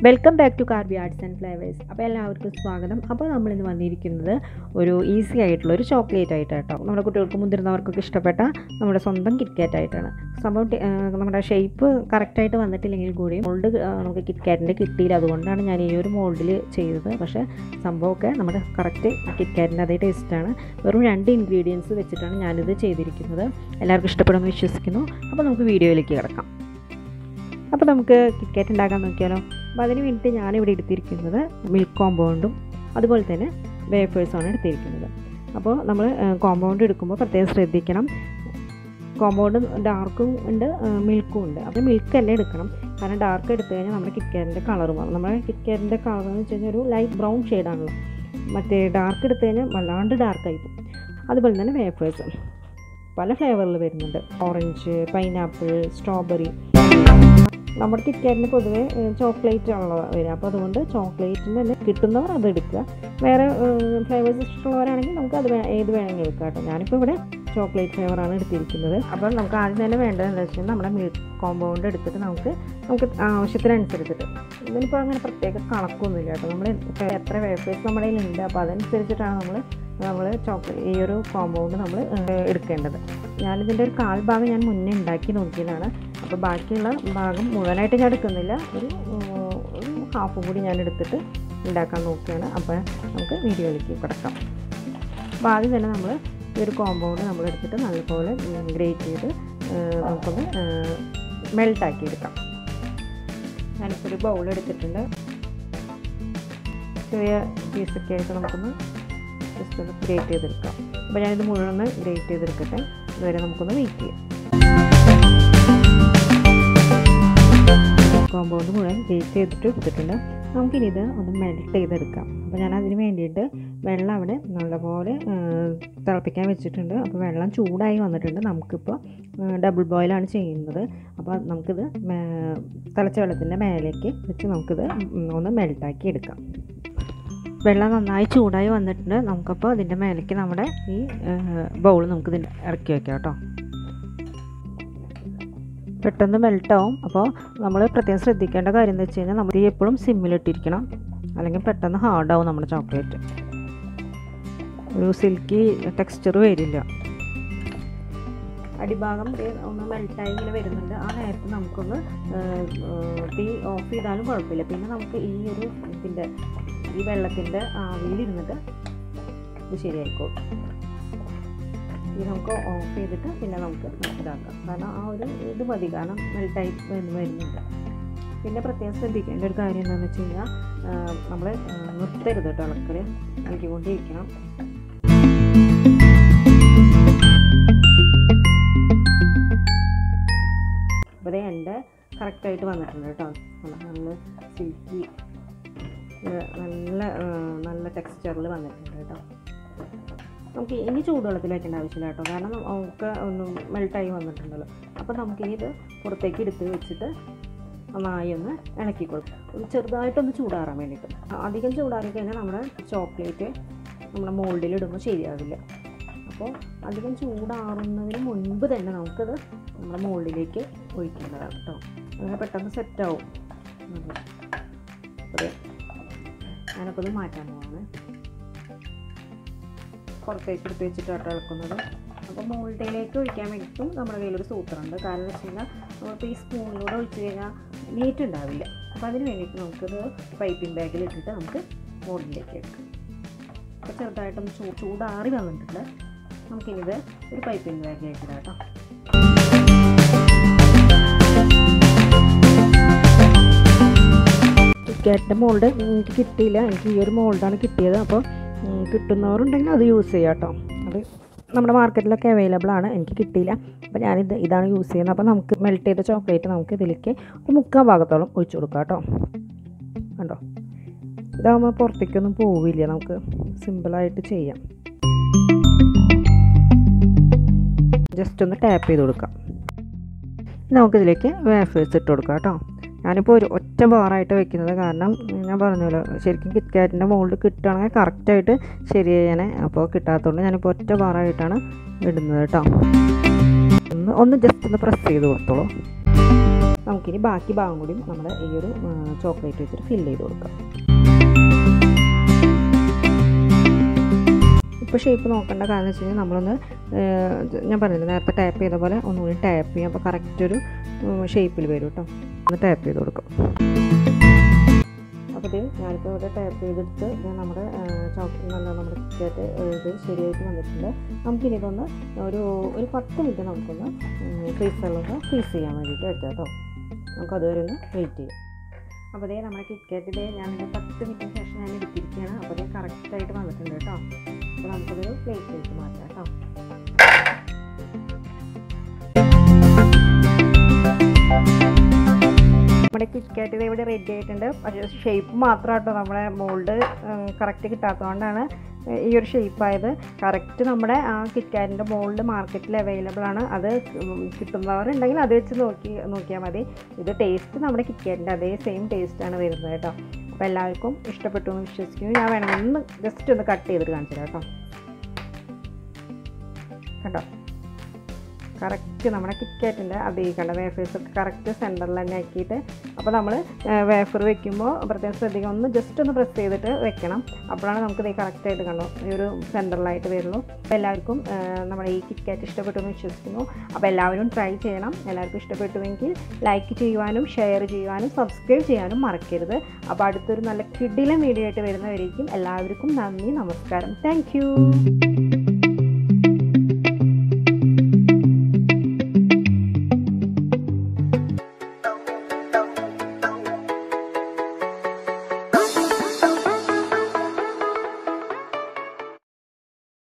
Welcome back to Karvi arts and flavours. അപ്പോൾ എല്ലാവർക്കും സ്വാഗതം. അപ്പോൾ നമ്മളിന്ന് വന്നിരിക്കുന്നത് ഒരു ഈസി ആയിട്ടുള്ള ഒരു ചോക്ലേറ്റ് ആയിട്ടാണ് കേട്ടോ. നമ്മുടെ കുട്ടികൾക്ക് മുതിർന്നവർക്കൊക്കെ ഇഷ്ടപ്പെട്ട നമ്മുടെ സ്വന്തം കിറ്റ്കാറ്റ് ആയിട്ടാണ് സംഭവം. നമ്മുടെ ഷേപ്പ് കറക്റ്റായിട്ട് വന്നിട്ടില്ലെങ്കിൽ കൂടി മോൾഡ് നമുക്ക് കിറ്റ്കാറ്റിൻ്റെ കിട്ടിയില്ല. അതുകൊണ്ടാണ് ഞാൻ ഈ ഒരു മോൾഡിൽ ചെയ്തത്. പക്ഷേ സംഭവമൊക്കെ നമ്മുടെ കറക്റ്റ് കിറ്റ്കാറ്റിൻ്റെ അതേ ടേസ്റ്റാണ്. വെറും 2 ഇൻഗ്രീഡിയൻസ് വെച്ചിട്ടാണ് ഞാനിത് ചെയ്തിരിക്കുന്നത്. എല്ലാവർക്കും ഇഷ്ടപ്പെടുമെന്ന് വിശ്വസിക്കുന്നു. അപ്പോൾ നമുക്ക് വീഡിയോയിലേക്ക് കിടക്കാം. അപ്പോൾ നമുക്ക് കിറ്റ്കാറ്റ് ഉണ്ടാക്കാൻ നോക്കിയാലോ. അപ്പോൾ അതിന് വേണ്ടിയിട്ട് ഞാനിവിടെ എടുത്തിരിക്കുന്നത് മിൽക്ക് കോമ്പൗണ്ടും അതുപോലെ തന്നെ വേഫേഴ്സുമാണ് എടുത്തിരിക്കുന്നത്. അപ്പോൾ നമ്മൾ കോമ്പൗണ്ട് എടുക്കുമ്പോൾ പ്രത്യേകം ശ്രദ്ധിക്കണം. കോമ്പൗണ്ട് ഡാർക്കും ഉണ്ട്, മിൽക്കും ഉണ്ട്. അപ്പോൾ മിൽക്ക് തന്നെ എടുക്കണം. കാരണം ഡാർക്ക് എടുത്തു കഴിഞ്ഞാൽ നമ്മുടെ കിറ്റ്കാറ്റിൻ്റെ കളർ മാറും. നമ്മുടെ കിറ്റ്കാറ്റിൻ്റെ കളർ എന്ന് വെച്ച് കഴിഞ്ഞാൽ ഒരു ലൈറ്റ് ബ്രൗൺ ഷെയ്ഡാണല്ലോ. മറ്റേ ഡാർക്ക് എടുത്തു കഴിഞ്ഞാൽ വല്ലാണ്ട് ഡാർക്കായി പോകും. അതുപോലെ തന്നെ വേഫേഴ്സ് പല ഫ്ലേവറിൽ വരുന്നുണ്ട്. Orange, pineapple, strawberry. നമ്മുടെ കിറ്റ്കാറ്റിന് പൊതുവെ ചോക്ലേറ്റ് ആണല്ലോ വരിക. അപ്പോൾ അതുകൊണ്ട് ചോക്ലേറ്റിന് തന്നെ കിട്ടുന്നവർ അത് എടുക്കുക. വേറെ ഫ്ലേവേഴ്സ് ഇഷ്ടമുള്ളവരാണെങ്കിൽ നമുക്ക് അത് ഏത് വേണമെങ്കിലും എടുക്കാം കേട്ടോ. ഞാനിപ്പോൾ ഇവിടെ ചോക്ലേറ്റ് ഫ്ലേവറാണ് എടുത്തിരിക്കുന്നത്. അപ്പോൾ നമുക്ക് ആദ്യം തന്നെ വേണ്ടത് എന്താ വെച്ചാൽ നമ്മുടെ മിൽക്ക് കോമ്പൗണ്ട് എടുത്തിട്ട് നമുക്ക് ആവശ്യത്തിനനുസരിച്ചിട്ട്, ഇതിനിപ്പോൾ അങ്ങനെ പ്രത്യേക കണക്കൊന്നുമില്ല കേട്ടോ. നമ്മൾ എത്ര വേഫേഴ്സ് നമ്മുടെ കയ്യിലുണ്ട് അപ്പോൾ അതനുസരിച്ചിട്ടാണ് നമ്മൾ ചോക്ലേറ്റ് ഈ ഒരു കോമ്പൗണ്ട് നമ്മൾ എടുക്കേണ്ടത്. ഞാനിതിൻ്റെ ഒരു 1/4 ഭാഗം ഞാൻ മുന്നേ ഉണ്ടാക്കി നോക്കിയതാണ്. അപ്പോൾ ബാക്കിയുള്ള ഭാഗം മുഴുവനായിട്ട് ഞാൻ എടുക്കുന്നില്ല. ഒരു ഹാഫും കൂടി ഞാൻ എടുത്തിട്ട് ഉണ്ടാക്കാൻ നോക്കുകയാണ്. അപ്പോൾ നമുക്ക് വീഡിയോയിലേക്ക് കിടക്കാം. അപ്പോൾ ആദ്യം തന്നെ നമ്മൾ ഈ ഒരു കോമ്പൗണ്ട് നമ്മൾ എടുത്തിട്ട് നല്ലപോലെ ഗ്രേറ്റ് ചെയ്ത് നമുക്കൊന്ന് മെൽട്ടാക്കി എടുക്കാം. ഞാനിപ്പോൾ ഒരു ബൗൾ എടുത്തിട്ടുണ്ട്. ചെറിയ പീസൊക്കെ ആയിട്ട് നമുക്കൊന്ന് ജസ്റ്റ് ഒന്ന് ഗ്രേറ്റ് ചെയ്തെടുക്കാം. അപ്പോൾ ഞാനിത് മുഴുവൻ ഗ്രേറ്റ് ചെയ്തെടുക്കട്ടെ. ഇതുവരെ നമുക്കൊന്ന് വെയിറ്റ് ചെയ്യാം. കോമ്പൗണ്ട് മുഴുവൻ ഗ്രേറ്റ് ചെയ്തിട്ട് എടുത്തിട്ടുണ്ട്. നമുക്കിനി ഇത് ഒന്ന് മെൽറ്റ് ചെയ്തെടുക്കാം. അപ്പോൾ ഞാൻ അതിന് വേണ്ടിയിട്ട് വെള്ളം അവിടെ നല്ലപോലെ തിളപ്പിക്കാൻ വെച്ചിട്ടുണ്ട്. അപ്പോൾ വെള്ളം ചൂടായി വന്നിട്ടുണ്ട്. നമുക്കിപ്പോൾ ഡബിൾ ബോയിലാണ് ചെയ്യുന്നത്. അപ്പോൾ നമുക്കിത് തിളച്ച വെള്ളത്തിൻ്റെ മേലേക്ക് വെച്ച് നമുക്കിത് ഒന്ന് മെൽട്ടാക്കി എടുക്കാം. വെള്ളം നന്നായി ചൂടായി വന്നിട്ടുണ്ട്. നമുക്കപ്പോൾ അതിൻ്റെ മേലേക്ക് നമ്മുടെ ഈ ബൗൾ നമുക്കിതിൻ്റെ ഇറക്കി വയ്ക്കാം കേട്ടോ. പെട്ടെന്ന് മെൽട്ടാവും. അപ്പോൾ നമ്മൾ പ്രത്യേകം ശ്രദ്ധിക്കേണ്ട കാര്യം എന്ന് വെച്ച് കഴിഞ്ഞാൽ നമ്മൾ എപ്പോഴും സിമ്മിലിട്ടിരിക്കണം, അല്ലെങ്കിൽ പെട്ടെന്ന് ഹാർഡാവും നമ്മുടെ ചോക്ലേറ്റ്. ഒരു സിൽക്കി ടെക്സ്ചർ വരില്ല. അടിഭാഗം ഒന്ന് മെൽട്ടായി ഇങ്ങനെ വരുന്നുണ്ട്. ആ നേരത്ത് നമുക്കൊന്ന് തീ ഓഫ് ചെയ്താലും കുഴപ്പമില്ല. പിന്നെ നമുക്ക് ഈ ഒരു ഈ വെള്ളത്തിൻ്റെ ആവിയിലിരുന്നിട്ട് ഇത് ശരിയായിക്കോളും. ഇത് നമുക്ക് ഓഫ് ചെയ്തിട്ട് പിന്നെ നമുക്ക് ഇതാക്കാം. കാരണം ആ ഒരു ഇത് മതി, കാരണം മെൽട്ടായി വരുന്നുണ്ട്. പിന്നെ പ്രത്യേകം ശ്രദ്ധിക്കേണ്ട ഒരു കാര്യം എന്താണെന്ന് വെച്ച് കഴിഞ്ഞാൽ നമ്മൾ നിർത്തരുത് കേട്ടോ. ഇളക്കൽ ഇളക്കിക്കൊണ്ടിരിക്കണം. അപ്പോൾ എൻ്റെ കറക്റ്റായിട്ട് വന്നിട്ടുണ്ട് കേട്ടോ. നല്ല സിൽക്കി നല്ല ടെക്സ്ചറിൽ വന്നിട്ടുണ്ട് കേട്ടോ. നമുക്ക് ഇനി ചൂടുവെള്ളത്തിൽ വയ്ക്കേണ്ട ആവശ്യമില്ല കേട്ടോ. കാരണം നമുക്ക് ഒന്ന് മെൽട്ടായി വന്നിട്ടുണ്ടല്ലോ. അപ്പോൾ നമുക്കിനി ഇത് പുറത്തേക്ക് എടുത്ത് വെച്ചിട്ട് നന്നായി ഒന്ന് ഇളക്കി കൊടുക്കും. ഒന്ന് ചെറുതായിട്ടൊന്ന് ചൂടാറാൻ വേണ്ടിയിട്ട്. അധികം ചൂടാറി കഴിഞ്ഞാൽ നമ്മുടെ ചോക്ലേറ്റ് നമ്മുടെ മോൾഡിലിടുമ്പോൾ ശരിയാവില്ല. അപ്പോൾ അധികം ചൂടാറുന്നതിന് മുൻപ് തന്നെ നമുക്കത് നമ്മുടെ മോൾഡിലേക്ക് ഒഴിക്കേണ്ടതാണ് കേട്ടോ. അങ്ങനെ പെട്ടെന്ന് സെറ്റാവും. അതെ, ഞാനപ്പോൾ ഇത് മാറ്റാൻ പോവാണ്. പുറത്തേക്ക് എടുത്ത് വെച്ചിട്ടാണ് ഇളക്കുന്നത്. അപ്പോൾ മോൾഡിലേക്ക് ഒഴിക്കാൻ വേണ്ടിയിട്ടും നമ്മുടെ കയ്യിലൊരു സൂത്രമുണ്ട്. കാരണം വെച്ച് കഴിഞ്ഞാൽ നമ്മളിപ്പോൾ ഈ സ്പൂണിലൂടെ ഒഴിച്ച് കഴിഞ്ഞാൽ നീറ്റ് ഉണ്ടാവില്ല. അപ്പോൾ അതിന് വേണ്ടിയിട്ട് നമുക്കത് പൈപ്പിംഗ് ബാഗിൽ ഇട്ടിട്ട് നമുക്ക് മോൾഡിലേക്ക് എടുക്കാം. അപ്പോൾ ചെറുതായിട്ടൊന്ന് ചൂടാറി വന്നിട്ടുണ്ട്. നമുക്കിത് ഒരു പൈപ്പിംഗ് ബാഗിലേക്ക് ഇടാം കേട്ടോ. കിറ്റ്കാറ്റിൻ്റെ മോൾഡ് എനിക്ക് കിട്ടിയില്ല. എനിക്ക് ഈ ഒരു മോൾഡാണ് കിട്ടിയത്. അപ്പോൾ കിട്ടുന്നവരുണ്ടെങ്കിൽ അത് യൂസ് ചെയ്യാം കേട്ടോ. അത് നമ്മുടെ മാർക്കറ്റിലൊക്കെ അവൈലബിൾ ആണ്. എനിക്ക് കിട്ടിയില്ല. അപ്പോൾ ഇതാണ് യൂസ് ചെയ്യുന്നത്. അപ്പോൾ നമുക്ക് മെൽറ്റ് ചെയ്ത ചോക്ലേറ്റ് നമുക്ക് ഇതിലേക്ക് ഒരു 3/4 ഭാഗത്തോളം ഒഴിച്ചു കൊടുക്കാം കേട്ടോ. കണ്ടോ, ഇതാകുമ്പോൾ പുറത്തേക്കൊന്നും പോവില്ല. നമുക്ക് സിമ്പിളായിട്ട് ചെയ്യാം. ജസ്റ്റ് ഒന്ന് ടാപ്പ് ചെയ്ത് കൊടുക്കാം. നമുക്കിതിലേക്ക് വേഫേഴ്സ് ഇട്ട് കൊടുക്കാം കേട്ടോ. ഞാനിപ്പോൾ ഒരു ഒറ്റ ബാറായിട്ട് വെക്കുന്നത്. കാരണം ഞാൻ പറഞ്ഞല്ലോ, ശരിക്കും കിറ്റ്കാറ്റിൻ്റെ മോൾഡ് കിട്ടുകയാണെങ്കിൽ കറക്റ്റായിട്ട് ശരിയായനെ. അപ്പോൾ കിട്ടാത്തതുകൊണ്ട് ഞാനിപ്പോൾ ഒറ്റ ബാറായിട്ടാണ് ഇടുന്നത് കേട്ടോ. ഒന്ന് ജസ്റ്റ് ഒന്ന് പ്രസ് ചെയ്ത് കൊടുത്തോളൂ. നമുക്കിനി ബാക്കി ഭാഗം കൂടി നമ്മൾ ഈ ഒരു ചോക്ലേറ്റ് വെച്ചിട്ട് ഫില്ല് ചെയ്ത് കൊടുക്കാം. ഇപ്പോൾ ഷേപ്പ് നോക്കേണ്ട കാരണം വെച്ച് കഴിഞ്ഞാൽ നമ്മളൊന്ന് ഞാൻ പറഞ്ഞില്ല നേരത്തെ ടാപ്പ് ചെയ്ത പോലെ ഒന്നുകൂടി ടാപ്പ് ചെയ്യാം. അപ്പോൾ കറക്റ്റ് ഒരു ഷേപ്പിൽ വരും കേട്ടോ. ഒന്ന് ടാപ്പ് ചെയ്ത് കൊടുക്കും. അപ്പോൾ ഇത് ഞാനിപ്പോൾ ഇവിടെ ടാപ്പ് ചെയ്തെടുത്ത് നമ്മുടെ നമ്മുടെ കിറ്റ്കാറ്റ് ഇത് ശരിയായിട്ട് വന്നിട്ടുണ്ട്. നമുക്കിനി ഇതൊന്ന് ഒരു 10 മിനിറ്റ് നമുക്കൊന്ന് ഫ്രീസറിലൊന്ന് ഫ്രീസ് ചെയ്യാൻ വേണ്ടിയിട്ട് വെക്കാം കേട്ടോ. നമുക്കതുവരെ ഒന്ന് വെയിറ്റ് ചെയ്യാം. അപ്പോൾ അതേ നമ്മുടെ കിറ്റ്കാറ്റ് ഞാനൊരു 10 മിനിറ്റിന് ശേഷം ഞാൻ എടുത്തിരിക്കുകയാണ്. അപ്പോൾ അതേ കറക്റ്റായിട്ട് വന്നിട്ടുണ്ട് കേട്ടോ. അപ്പോൾ നമുക്കതൊരു പ്ലേറ്റിലേക്ക് മാറ്റാം കേട്ടോ. നമ്മുടെ കിറ്റ്കാറ്റ് ഇവിടെ റെഡി ആയിട്ടുണ്ട്. പക്ഷേ ഷേപ്പ് മാത്രം കേട്ടോ നമ്മുടെ മോൾഡ് കറക്റ്റ് കിട്ടാത്തതുകൊണ്ടാണ് ഈ ഒരു ഷേപ്പായത്. കറക്റ്റ് നമ്മുടെ ആ കിറ്റ്കാറ്റിൻ്റെ മോൾഡ് മാർക്കറ്റിൽ അവൈലബിൾ ആണ്. അത് കിട്ടുന്നവരുണ്ടെങ്കിൽ അത് വെച്ച് നോക്കിയാൽ മതി. ഇത് ടേസ്റ്റ് നമ്മുടെ കിറ്റ്കാറ്റിൻ്റെ അതേ സെയിം ടേസ്റ്റാണ് വരുന്നത് കേട്ടോ. അപ്പോൾ എല്ലാവർക്കും ഇഷ്ടപ്പെട്ടു എന്ന് വിശ്വസിക്കുന്നു. ഞാൻ വേണമെങ്കിൽ ജസ്റ്റ് ഒന്ന് കട്ട് ചെയ്തിട്ട് കാണിച്ചു തരാം കേട്ടോ. കണ്ടോ കറക്റ്റ് നമ്മുടെ കിറ്റ്കാറ്റിൻ്റെ അതേ കണ്ട വേഫേഴ്സൊക്കെ കറക്റ്റ് സെൻറ്ററിൽ തന്നെ ആക്കിയിട്ട്. അപ്പോൾ നമ്മൾ വേഫർ വെക്കുമ്പോൾ പ്രത്യേകം ശ്രദ്ധിക്കണം, ഒന്ന് ജസ്റ്റ് ഒന്ന് പ്രസ് ചെയ്തിട്ട് വെക്കണം. അപ്പോഴാണ് നമുക്ക് ഇത് കറക്റ്റായിട്ട് കണ്ടോ ഈ ഒരു സെൻറ്ററിലായിട്ട് വരുള്ളൂ. അപ്പോൾ എല്ലാവർക്കും നമ്മുടെ ഈ കിറ്റ്കാറ്റ് ഇഷ്ടപ്പെട്ടു എന്ന് വിശ്വസിക്കുന്നു. അപ്പോൾ എല്ലാവരും ട്രൈ ചെയ്യണം. എല്ലാവർക്കും ഇഷ്ടപ്പെട്ടുവെങ്കിൽ ലൈക്ക് ചെയ്യുവാനും ഷെയർ ചെയ്യുവാനും സബ്സ്ക്രൈബ് ചെയ്യാനും മറക്കരുത്. അപ്പോൾ അടുത്തൊരു നല്ല കിടിലൻ വീഡിയോ ആയിട്ട് വരുന്നവരേക്കും എല്ലാവർക്കും നന്ദി, നമസ്കാരം. Thank U.